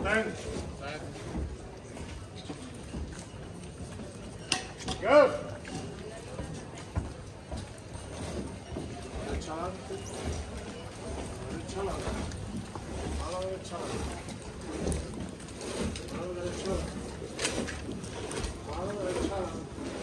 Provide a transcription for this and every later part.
10. Go. Derecha adelante. Derecha adelante. A la derecha adelante. A la derecha adelante. A la derecha adelante.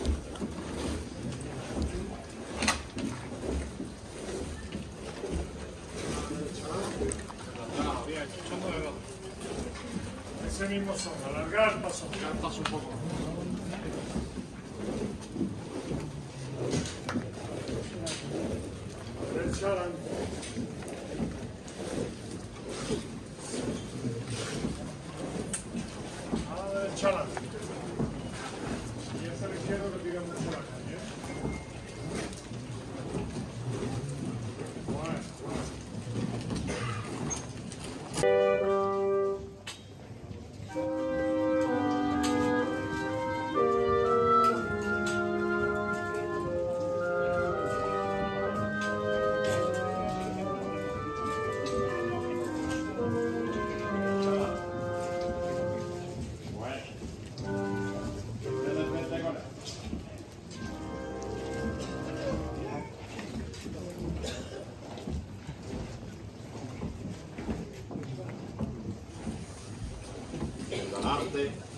Bien, echando de lado. Ese mismo son, alargar el paso un poco. Derecha adelante. A la derecha adelante. Y hacia la izquierda que tira mucho la calle. Bueno. Arte.